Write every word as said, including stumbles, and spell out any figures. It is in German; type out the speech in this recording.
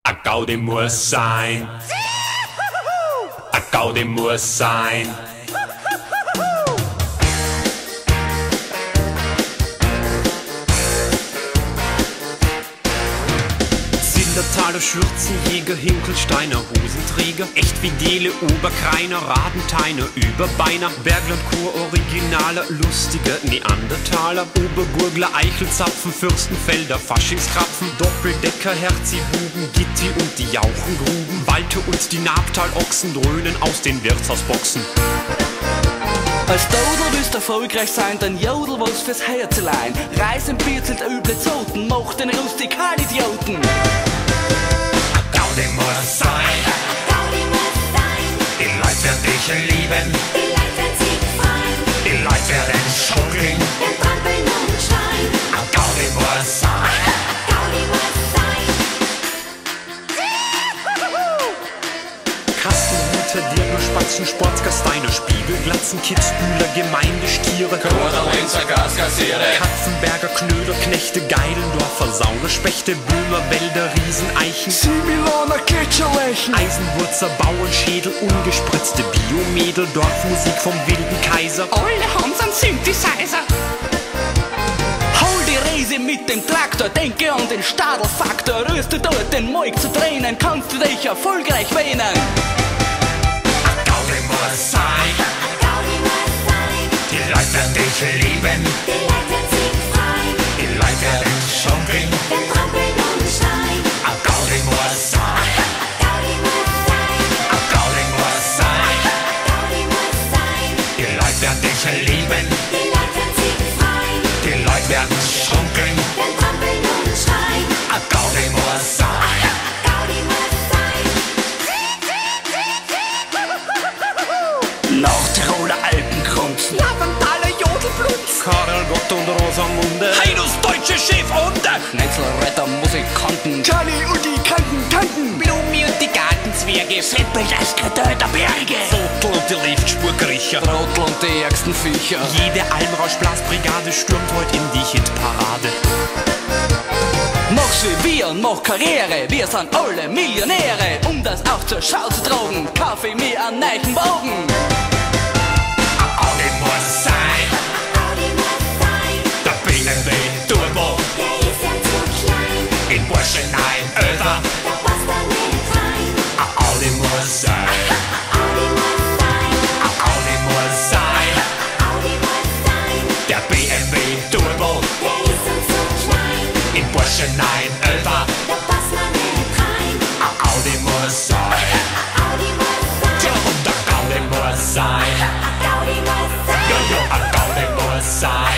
A Gaudi muss sein. A Gaudi muss sein. Taler Schürzenjäger, Hinkelsteiner Hosenträger, Echtfidele, Oberkreiner, Radenteiner, Überbeiner, Berglandkur, Originaler, Lustiger, Neandertaler, Obergurgler, Eichelzapfen, Fürstenfelder, Faschingskrapfen, Doppeldecker, Herzibuben, Gitti und die Jauchengruben, Walter und die Nabtalochsen dröhnen aus den Wirtshausboxen. Als Dodel willst du erfolgreich sein, dann jodel was fürs Herzelein. Reisen birzelt üble Zoten, macht den Rustikal-Idioten. Gaudi muss sein. Gaudi muss sein. Die Leute werden dich lieben. Die Leute werden sich freuen. Die Leute werden schunkeln. Wir trampeln und schreien. Gaudi muss sein. Gaudi muss sein. Kastenhüter, Dirner, Spatzen, Sportsgasteiner, Spiegelglatzen, Kitzbühler, Gemeindestiere, Koderlinzer, Gaskassiere, Katzenberger, Knöder, Knechte, Geilendorfer, Saunerspechte, Böhmer, Wälder, Rieseneichen, Similaner Gletscherleichen, Eisenwurzer, Bauernschädel, ungespritzte Biomädel, Dorfmusik vom wilden Kaiser. alle haben's einen Synthesizer. Hol die Reise mit dem Traktor, denke an den Stadelfaktor. Rührst du dort den Moik zu Tränen, kannst du dich erfolgreich wähnen. Gaudi muss sein. Gaudi muss sein. Die Leute werden dich lieben. Die Leute werden sich freuen. Die Leute werden schunkeln. Wir trampeln und schreien. Gaudi muss sein. Gaudi muss sein. Gaudi muss sein. Gaudi muss sein. Die Leute werden dich lieben. Die Leute werden sich freuen. Die Leute werden schunkeln. Wir trampeln und schreien. Gaudi muss sein. Gaudi muss sein. Nordtiroler Alpengrunzen, Laventaler Jodelblutz, Karel Gott und Rosamunde. Heinus deutsche Chefrunde, Schnetzelretter, Musikanten, Charlie und die Kanten-Tanten, Blumi und die Gartenzwerge. Seppel, das Kreteur der Berge, Viertel und die Liftspurkriecher. Trottel und die ärgsten Viecher. Jede Almrauschblasbrigade stürmt heute in die Hitparade. Mach's wie wir und mach Karriere, wir sind alle Millionäre. Um das auch zur Schau zu tragen, kauf ich mir einen neuen Wagen. Gaudi muss sein. Gaudi muss sein. Der B M W Turbo. Der ist ja zu klein. In Burschenheim Över. Der passt da nicht rein. Gaudi muss sein. Gaudi muss sein. Gaudi muss sein. Gaudi muss sein. Der B M W Turbo. Der ist uns zu klein. In Burschenheim Över. Der passt da nicht rein. Gaudi muss sein. Gaudi muss sein. Ja, und der Gaudi muss sein. Gaudi muss sein. Ja, ja, a Gaudi muss sein.